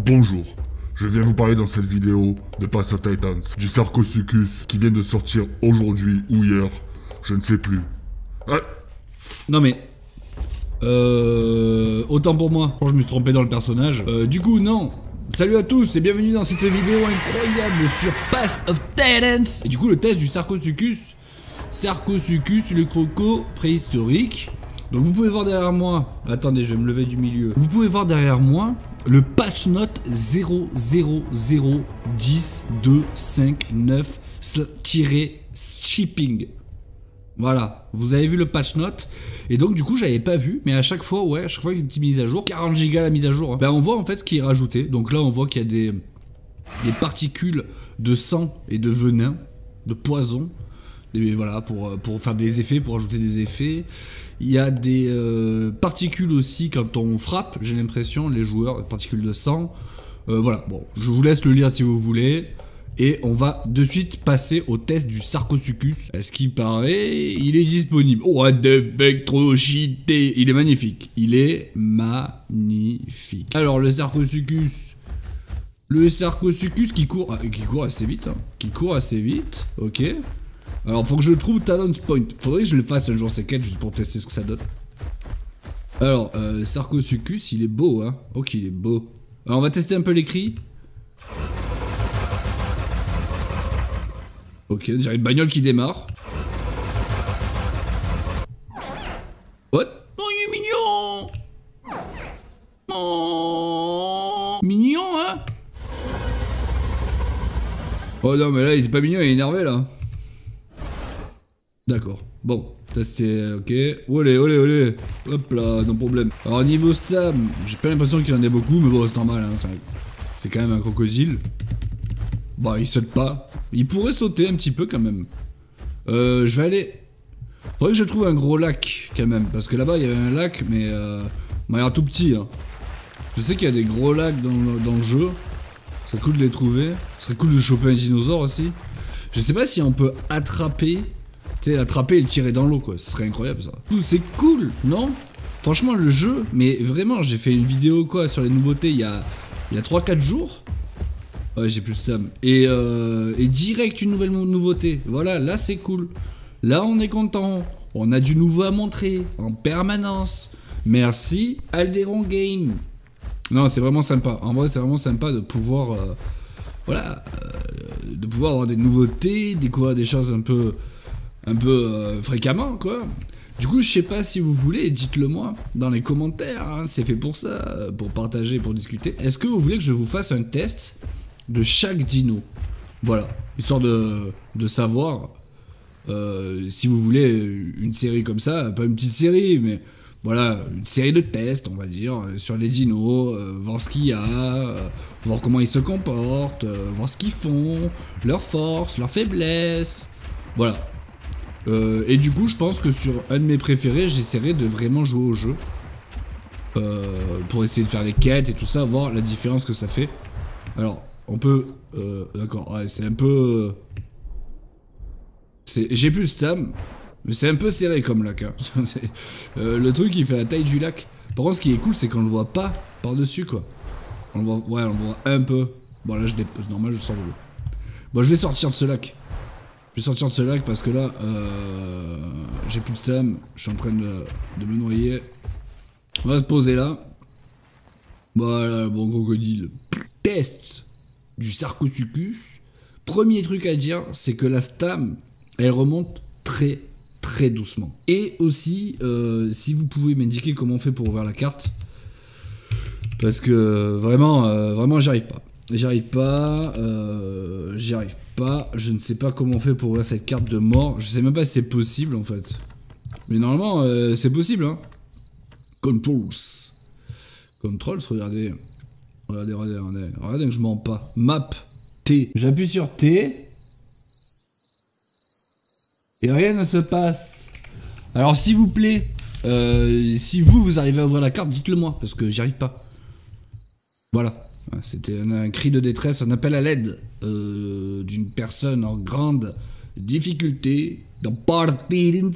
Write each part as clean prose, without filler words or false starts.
Bonjour, je viens vous parler dans cette vidéo de Pass of Titans, du Sarcosuchus qui vient de sortir aujourd'hui ou hier, je ne sais plus. Ah. Non mais... autant pour moi, je me suis trompé dans le personnage. Du coup, non. Salut à tous et bienvenue dans cette vidéo incroyable sur Pass of Titans. Et du coup, le test du Sarcosuchus. Sarcosuchus, le croco préhistorique. Donc vous pouvez voir derrière moi, attendez, je vais me lever du milieu. Vous pouvez voir derrière moi le patch note 0001025-shipping. Voilà, vous avez vu le patch note. Et donc du coup j'avais pas vu, mais à chaque fois, ouais, à chaque fois qu'il y a une petite mise à jour, 40 Go la mise à jour, hein, ben on voit en fait ce qui est rajouté. Donc là on voit qu'il y a des particules de sang et de venin, de poison. Et voilà, pour faire des effets, pour ajouter des effets. Il y a des particules aussi quand on frappe, j'ai l'impression, les joueurs, particules de sang. Voilà, bon, je vous laisse le lire si vous voulez. Et on va de suite passer au test du Sarcosuchus. À ce qui paraît, il est disponible. What the fuck, trop cheaté. Il est magnifique. Il est magnifique. Alors, le Sarcosuchus. Le Sarcosuchus qui court assez vite. Hein. Qui court assez vite, ok. Alors faut que je trouve Talent Point. Faudrait que je le fasse un jour ces quêtes juste pour tester ce que ça donne. Alors Sarcosuchus il est beau hein. Ok il est beau. Alors on va tester un peu les cris. Ok j'ai une bagnole qui démarre. What? Oh il est mignon. Oh mignon hein. Oh non mais là il est pas mignon, il est énervé là. D'accord, bon, ça c'était ok. Olé, olé, olé. Hop là, non problème. Alors niveau stam, j'ai pas l'impression qu'il en ait beaucoup, mais bon c'est normal, hein, c'est quand même un crocodile. Bah il saute pas. Il pourrait sauter un petit peu quand même. Je vais aller... Faudrait que je trouve un gros lac quand même, parce que là-bas il y avait un lac, mais il m'a l'air tout petit. Hein. Je sais qu'il y a des gros lacs dans le jeu. Ce serait cool de les trouver. Ce serait cool de choper un dinosaure aussi. Je sais pas si on peut attraper... Tu sais, l'attraper et le tirer dans l'eau quoi, ce serait incroyable ça. C'est cool, non? Franchement le jeu, mais vraiment j'ai fait une vidéo quoi sur les nouveautés il y a 3-4 jours. Ouais j'ai plus de stam. Et direct une nouvelle nouveauté, voilà là c'est cool. Là on est content, on a du nouveau à montrer en permanence. Merci Alderon Game. Non c'est vraiment sympa, en vrai c'est vraiment sympa de pouvoir voilà, de pouvoir avoir des nouveautés, découvrir des choses un peu fréquemment quoi. Du coup je sais pas si vous voulez, dites-le moi dans les commentaires, hein, c'est fait pour ça, pour partager, pour discuter. Est-ce que vous voulez que je vous fasse un test de chaque dino? Voilà, histoire de savoir si vous voulez une série comme ça, pas une petite série mais voilà, une série de tests on va dire, sur les dinos, voir ce qu'il y a, voir comment ils se comportent, voir ce qu'ils font, leurs forces, leurs faiblesses, voilà. Et du coup je pense que sur un de mes préférés j'essaierai de vraiment jouer au jeu pour essayer de faire les quêtes et tout ça, voir la différence que ça fait. Alors on peut d'accord, ouais, c'est un peu j'ai plus le stam mais c'est un peu serré comme lac hein. Le truc il fait la taille du lac. Par contre ce qui est cool c'est qu'on le voit pas par dessus quoi. On le voit, ouais on le voit un peu. Bon là je dépose, normal je sors de l'eau. Bon je vais sortir de ce lac. Je vais sortir de ce lac parce que là, j'ai plus de stam, je suis en train de me noyer. On va se poser là. Voilà, bon crocodile. Test du Sarcosuchus. Premier truc à dire, c'est que la stam, elle remonte très très doucement. Et aussi, si vous pouvez m'indiquer comment on fait pour ouvrir la carte. Parce que vraiment j'y arrive pas. J'y arrive pas, je ne sais pas comment on fait pour ouvrir cette carte de mort, je sais même pas si c'est possible en fait. Mais normalement c'est possible hein. Controls, regardez que je mens pas. Map, T, j'appuie sur T. Et rien ne se passe. Alors s'il vous plaît, si vous arrivez à ouvrir la carte, dites-le moi, parce que j'y arrive pas. Voilà. C'était un cri de détresse, un appel à l'aide d'une personne en grande difficulté dans Partidans.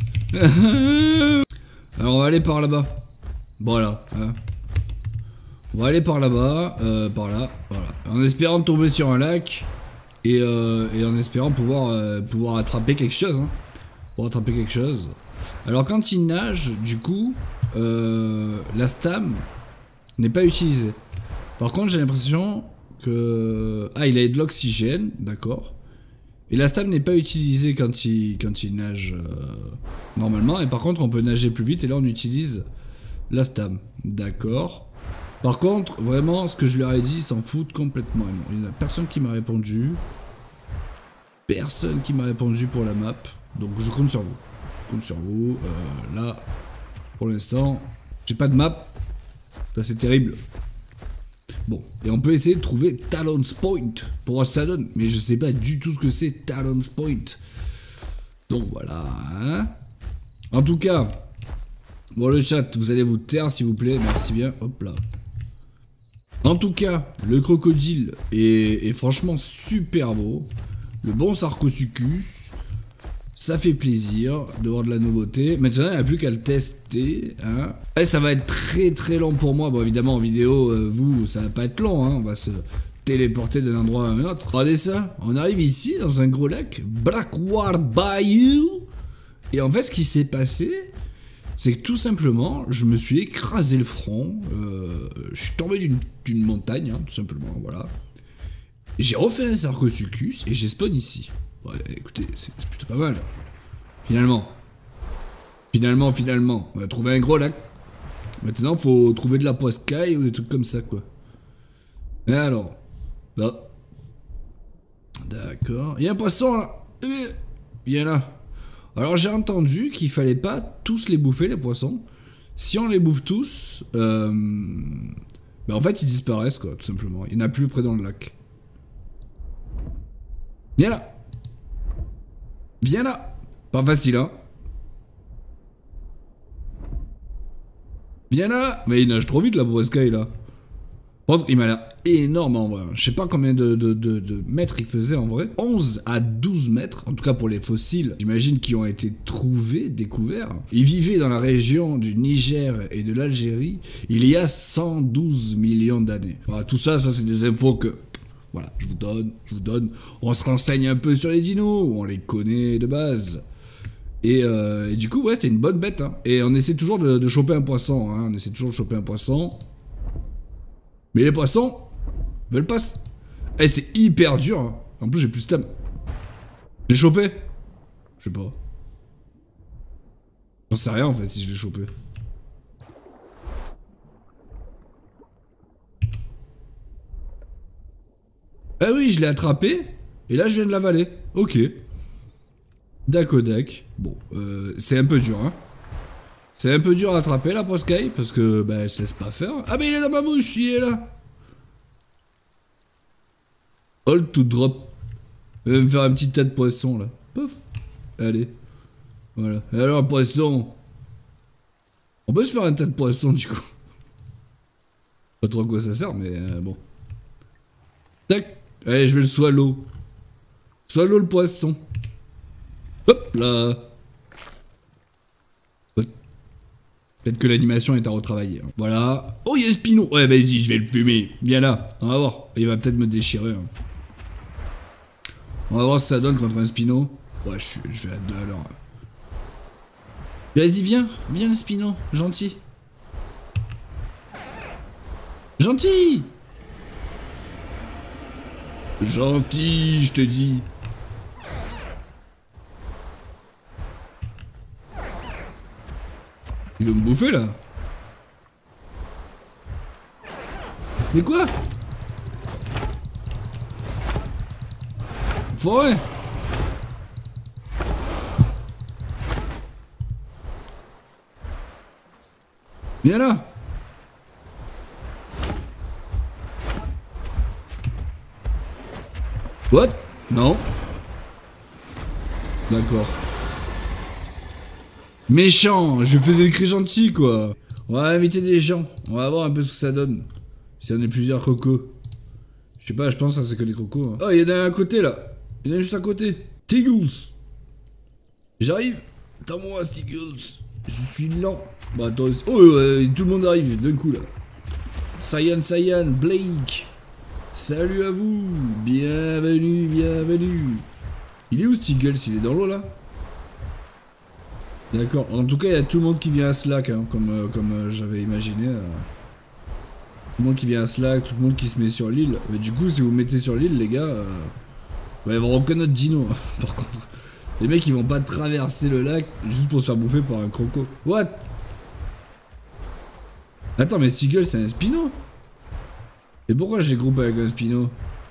Alors on va aller par là-bas. Voilà. Hein. On va aller par là-bas, par là, voilà. En espérant tomber sur un lac et en espérant pouvoir attraper quelque chose. Hein. Pour attraper quelque chose. Alors quand il nage, du coup, la stam n'est pas utilisée. Par contre, j'ai l'impression que... Ah, il a de l'oxygène, d'accord. Et la stam n'est pas utilisée quand il nage normalement. Et par contre, on peut nager plus vite et là, on utilise la stam. D'accord. Par contre, vraiment, ce que je leur ai dit, ils s'en foutent complètement. Il n'y a personne qui m'a répondu. Personne qui m'a répondu pour la map. Donc, je compte sur vous. Je compte sur vous. Là, pour l'instant, j'ai pas de map. Ça, c'est terrible. Bon, et on peut essayer de trouver Talons Point pour voir ce que ça donne. Mais je sais pas du tout ce que c'est Talons Point. Donc, voilà. Hein. En tout cas, bon, le chat, vous allez vous taire, s'il vous plaît. Merci bien. Hop là. En tout cas, le crocodile est franchement super beau. Le bon Sarcosuchus. Ça fait plaisir de voir de la nouveauté. Maintenant, il n'y a plus qu'à le tester. Hein. Et ça va être très long pour moi. Bon, évidemment, en vidéo, vous, ça va pas être long. Hein. On va se téléporter d'un endroit à un autre. Regardez ça. On arrive ici, dans un gros lac. Blackward Bayou. Et en fait, ce qui s'est passé... c'est que tout simplement, je me suis écrasé le front, je suis tombé d'une montagne, hein, tout simplement, voilà. J'ai refait un Sarcosuchus et j'ai spawn ici. Ouais, écoutez, c'est plutôt pas mal. Finalement, on a trouvé un gros lac. Maintenant, faut trouver de la poiscaille ou des trucs comme ça, quoi. Et alors, là. D'accord. Il y a un poisson, là. Viens là. Alors j'ai entendu qu'il fallait pas tous les bouffer les poissons. Si on les bouffe tous, bah en fait ils disparaissent quoi, tout simplement. Il n'y en a plus près dans le lac. Viens là. Viens là. Pas facile hein. Viens là. Mais il nage trop vite la Sky là. Par contre, il m'a l'air énorme en vrai. Je sais pas combien de mètres il faisait en vrai. 11 à 12 mètres, en tout cas pour les fossiles, j'imagine, qui ont été trouvés, découverts. Il vivait dans la région du Niger et de l'Algérie il y a 112 millions d'années. Voilà, tout ça, c'est des infos que... Voilà, je vous donne. On se renseigne un peu sur les dinos, on les connaît de base. Et du coup, ouais, c'était une bonne bête. Hein. Et on essaie toujours de choper un poisson. Hein. On essaie toujours de choper un poisson. Mais les poissons veulent pas. Eh, c'est hyper dur. Hein. En plus, j'ai plus de stam. J'ai chopé. Je sais pas. J'en sais rien en fait si je l'ai chopé. Ah oui, je l'ai attrapé. Et là, je viens de l'avaler. Ok. Dakodak. Bon, c'est un peu dur, hein. C'est un peu dur à attraper la Poskai parce que bah elle se laisse pas faire. Ah mais il est dans ma bouche, il est là. Hold to drop. Il va me faire un petit tas de poissons là. Pouf. Allez. Voilà. Et alors poisson. On peut se faire un tas de poissons du coup. Pas trop à quoi ça sert mais bon. Tac. Allez je vais le swallow. Swallow le poisson. Hop là. Peut-être que l'animation est à retravailler. Hein. Voilà. Oh, il y a un Spino. Ouais, vas-y, je vais le fumer. Viens là. On va voir. Il va peut-être me déchirer. Hein. On va voir ce que ça donne contre un Spino. Ouais, je vais à 2 à l'heure. Vas-y, viens. Viens, le Spino. Gentil. Gentil. Gentil, je te dis. Il veut me bouffer là. Mais quoi? Forêt. Viens là. What? Non. D'accord. Méchant, je faisais des cris gentils quoi. On va inviter des gens, on va voir un peu ce que ça donne. Si on est plusieurs crocos. Je sais pas, je pense que c'est que des crocos. Hein. Oh, il y en a un à côté là. Il y en a juste à côté. Tiggles. J'arrive. Attends-moi, Tiggles. Je suis lent. Bah, attends. Oh, tout le monde arrive d'un coup là. Cyan, Blake. Salut à vous. Bienvenue, bienvenue. Il est où Stiggles? Il est dans l'eau là? D'accord. En tout cas, il y a tout le monde qui vient à Slack, hein, comme j'avais imaginé. Tout le monde qui vient à Slack, tout le monde qui se met sur l'île. Mais du coup, si vous mettez sur l'île, les gars, bah, ils vont reconnaître Dino. Par contre, les mecs, ils vont pas traverser le lac juste pour se faire bouffer par un croco. What? Attends, mais Stiggles, c'est un Spino? Et pourquoi j'ai groupé avec un Spino?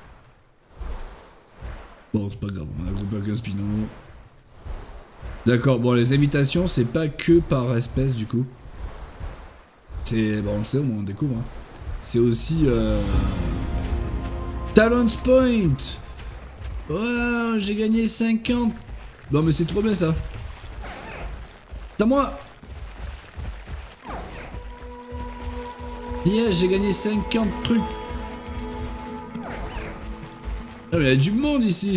Bon, c'est pas grave, on a groupé avec un Spino. D'accord, bon, les invitations, c'est pas que par espèce, du coup. C'est... Bon, on le sait, on découvre. Hein. C'est aussi... Talents Point. Ouais, j'ai gagné 50. Non, mais c'est trop bien, ça. C'est à moi. Yes, j'ai gagné 50 trucs. Ah, mais il y a du monde ici.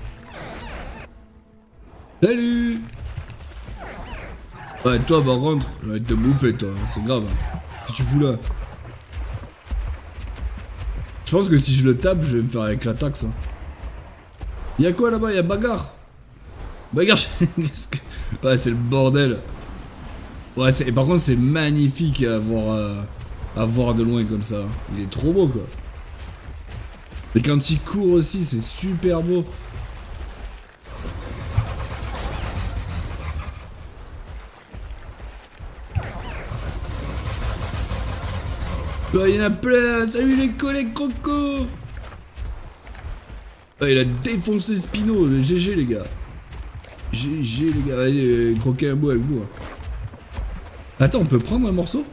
Salut. Ouais, toi, par contre, je vais te bouffer, toi. C'est grave. Qu'est-ce que tu fous là? Je pense que si je le tape, je vais me faire avec la taxe. Hein. Y'a quoi là-bas? Y'a bagarre. Bagarre. Ouais, c'est le bordel. Ouais, et par contre, c'est magnifique à voir de loin comme ça. Il est trop beau, quoi. Et quand il court aussi, c'est super beau. Oh, il y en a plein. Salut les collègues croco. Oh, il a défoncé Spino. GG les gars. GG les gars. Allez, croquez un bout avec vous. Hein. Attends, on peut prendre un morceau?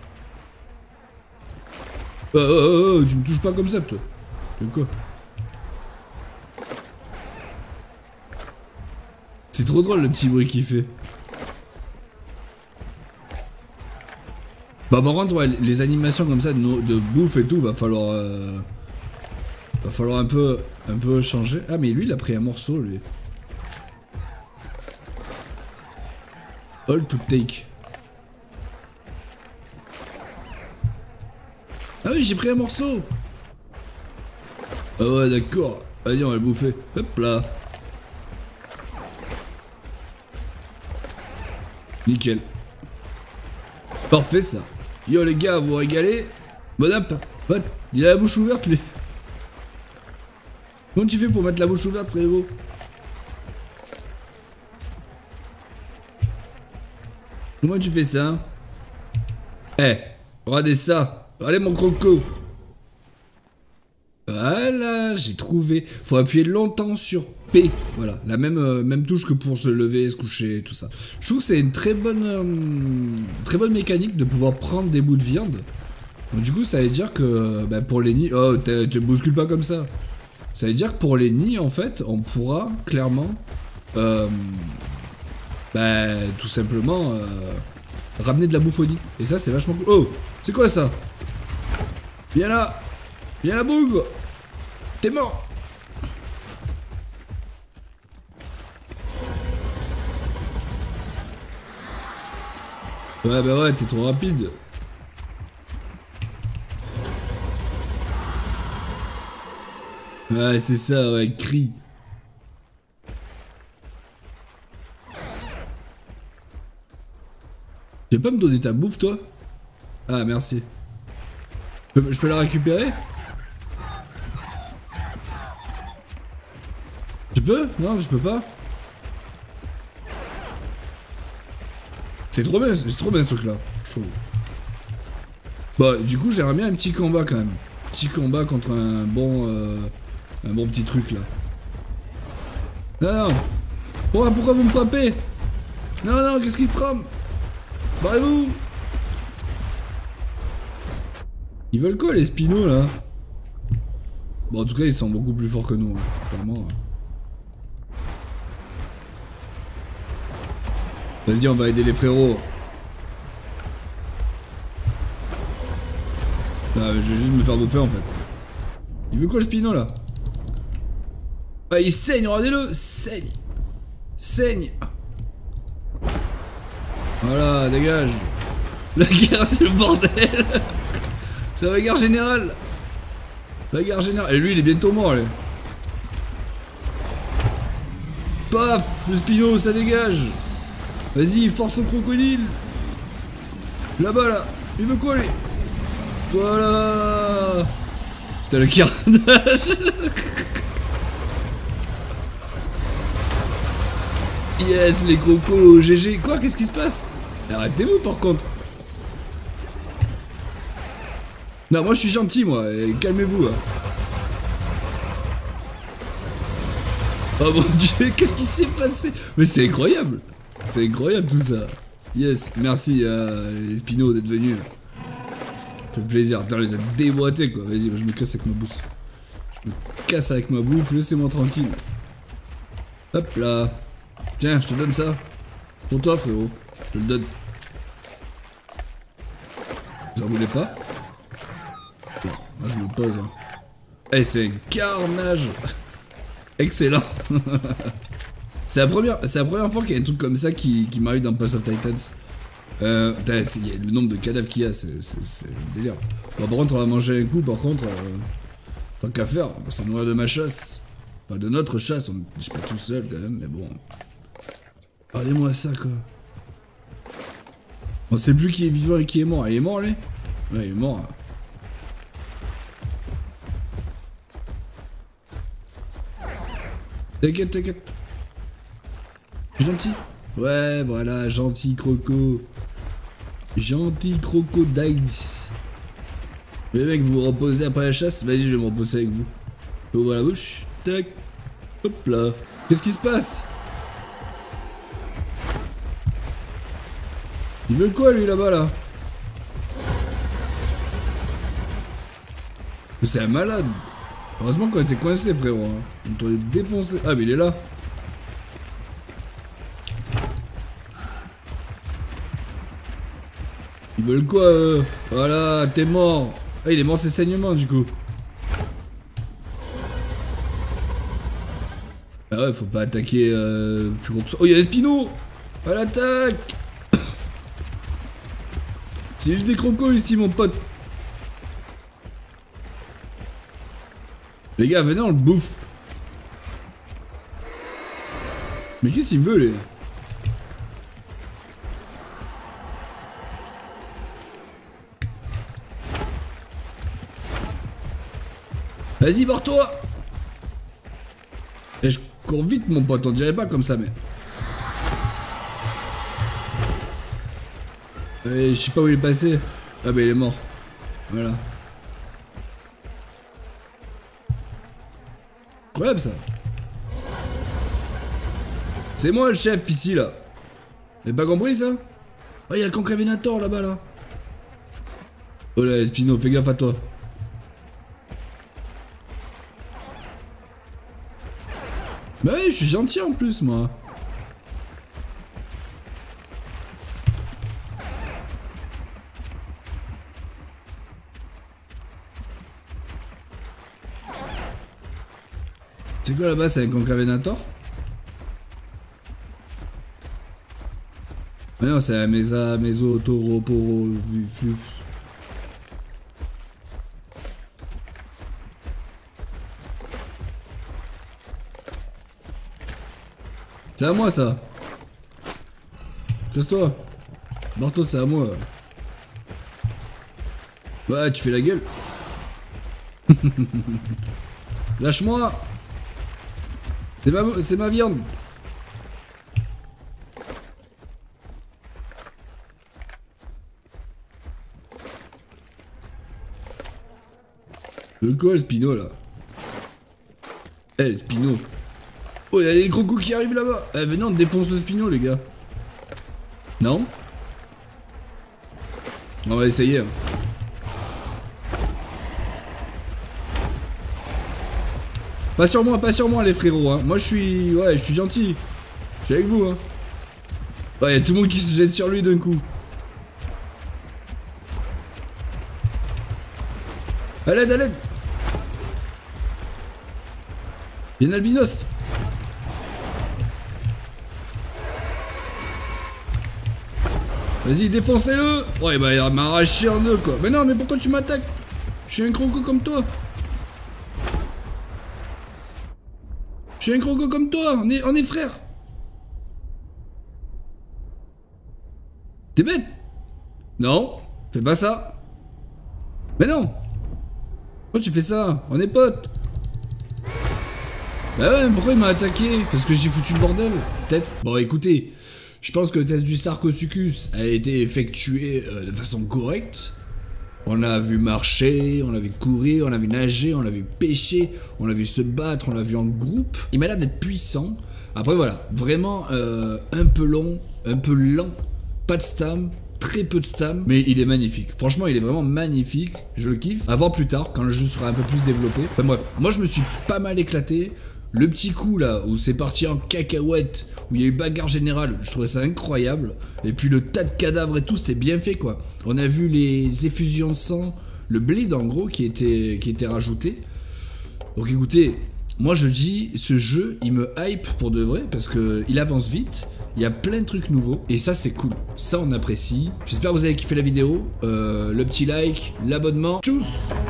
Tu me touches pas comme ça, toi. De quoi? C'est trop drôle le petit bruit qu'il fait. Bah par contre ouais, les animations comme ça de bouffe et tout va falloir un peu changer. Ah mais lui il a pris un morceau lui. All to take. Ah oui j'ai pris un morceau. Ah ouais d'accord. Vas-y on va le bouffer. Hop là. Nickel. Parfait ça. Yo les gars, vous régalez? Bon hop, il a la bouche ouverte lui. Comment tu fais pour mettre la bouche ouverte frérot? Comment tu fais ça? Eh, regardez ça. Regardez mon croco. Voilà, j'ai trouvé. Faut appuyer longtemps sur P. Voilà, la même touche que pour se lever, se coucher, tout ça. Je trouve que c'est une très bonne mécanique de pouvoir prendre des bouts de viande. Donc, du coup, ça veut dire que bah, pour les nids... Oh, te bouscule pas comme ça. Ça veut dire que pour les nids, en fait, on pourra clairement... bah, tout simplement... ramener de la bouffe au nid. Et ça, c'est vachement cool. Oh, c'est quoi ça? Viens là. Viens la bougre. T'es mort. Ouais bah ouais t'es trop rapide. Ouais c'est ça ouais crie. Tu veux pas me donner ta bouffe toi? Ah merci. Je peux la récupérer? Je peux? Non, je peux pas. C'est trop bien ce truc là. Chaud. Bah, du coup, j'aimerais bien un petit combat quand même. Petit combat contre un bon petit truc là. Non, non. Pourquoi vous me frappez? Non, non, qu'est-ce qui se trame? Barrez-vous. Ils veulent quoi les spinos là? Bon, en tout cas, ils sont beaucoup plus forts que nous, hein, clairement. Vas-y, on va aider les frérots. Ah, je vais juste me faire bouffer en fait. Il veut quoi le spino là? Ah, il saigne, regardez-le. Saigne. Saigne. Voilà, dégage. La guerre, c'est le bordel. C'est la bagarre générale. Bagarre générale. Et lui, il est bientôt mort, lui. Paf, le Spino, ça dégage. Vas-y, force au crocodile. Là-bas, là. Il veut quoi, lui? Voilà. T'as le carnage. Yes, les crocos, GG. Quoi, qu'est-ce qui se passe? Arrêtez-vous, par contre. Non, moi, je suis gentil, moi. Calmez-vous, hein. Oh mon dieu, qu'est-ce qui s'est passé? Mais c'est incroyable. C'est incroyable, tout ça. Yes, merci les Spino d'être venus. Ça fait plaisir. Attends, les a déboîtés, quoi. Vas-y, je me casse avec ma bouffe. Je me casse avec ma bouffe, laissez-moi tranquille. Hop là. Tiens, je te donne ça. Pour toi, frérot. Je te le donne. Vous en voulez pas? Bon, moi je me pose. Hein. Eh, c'est un carnage. Excellent. C'est la première fois qu'il y a un truc comme ça qui m'arrive dans Pass of Titans. Le nombre de cadavres qu'il y a, c'est un délire. Bon, par contre, on va manger un coup, par contre, tant qu'à faire, on va s'en nourrir de ma chasse. Enfin, de notre chasse, je suis pas tout seul quand même, mais bon. Regardez-moi ça, quoi. On sait plus qui est vivant et qui est mort. Il est mort, lui? Ouais, il est mort. Hein. T'inquiète, t'inquiète. Gentil. Ouais, voilà, gentil croco. Gentil crocodile. Les mecs, vous vous reposez après la chasse? Vas-y, je vais me reposer avec vous. Ouvre la bouche. Tac. Hop là. Qu'est-ce qui se passe? Il veut quoi, lui, là-bas, là? Mais c'est un malade. Heureusement qu'on était coincé, frérot. Hein. On t'aurait défoncé. Ah, mais il est là. Ils veulent quoi, Voilà, t'es mort. Ah, il est mort de ses saignements, du coup. Ah ouais, faut pas attaquer plus gros que ça. Oh, il y a Espino. À l'attaque. C'est l'île des crocos ici, mon pote. Les gars, venez, on le bouffe. Mais qu'est-ce qu'il veut, les... Vas-y, barre-toi. Et je cours vite, mon pote, on dirait pas comme ça, mais... Je sais pas où il est passé. Ah bah il est mort. Voilà. Incroyable ça. C'est moi le chef ici là. Vous avez pas compris ça? Oh y'a le Concavenator là-bas là. Oh là Espino, fais gaffe à toi. Bah oui, je suis gentil en plus moi. C'est quoi là-bas? C'est un Concavenator? Ah non, c'est un Meso, Taureau, Poro, Fluf. C'est à moi ça. Casse-toi. Barto, c'est à moi. Ouais, tu fais la gueule. Lâche-moi. C'est ma viande. Le quoi le Spino là? Eh le Spino. Oh y'a des crocos qui arrivent là-bas. Eh venez on défonce le Spino les gars. Non? On va essayer. Hein. Pas sur moi les frérots, hein. Moi je suis... Ouais, je suis gentil. Je suis avec vous, hein. Ouais, y'a tout le monde qui se jette sur lui d'un coup. À l'aide, à l'aide. Y'a un albinos. Vas-y, défoncez-le. Ouais, bah il m'a arraché en deux, quoi. Mais non, mais pourquoi tu m'attaques? Je suis un croco comme toi. Je suis un croco comme toi, on est frères. T'es bête? Non, fais pas ça. Mais non. Pourquoi tu fais ça? On est potes. Bah ouais, mais pourquoi il m'a attaqué? Parce que j'ai foutu le bordel? Peut-être. Bon, écoutez, je pense que le test du Sarcosuchus a été effectué de façon correcte. On l'a vu marcher, on l'a vu courir, on l'a vu nager, on l'a vu pêcher, on l'a vu se battre, on l'a vu en groupe. Il m'a l'air d'être puissant. Après voilà, vraiment un peu long, un peu lent, pas de stam, très peu de stam, mais il est magnifique. Franchement, il est vraiment magnifique, je le kiffe. À voir plus tard, quand le jeu sera un peu plus développé. Enfin bref, moi je me suis pas mal éclaté. Le petit coup là, où c'est parti en cacahuète, où il y a eu bagarre générale, je trouvais ça incroyable. Et puis le tas de cadavres et tout, c'était bien fait quoi. On a vu les effusions de sang, le bleed en gros qui était rajouté. Donc écoutez, moi je dis, ce jeu, il me hype pour de vrai, parce qu'il avance vite. Il y a plein de trucs nouveaux, et ça c'est cool. Ça on apprécie. J'espère que vous avez kiffé la vidéo. Le petit like, l'abonnement. Tchuss!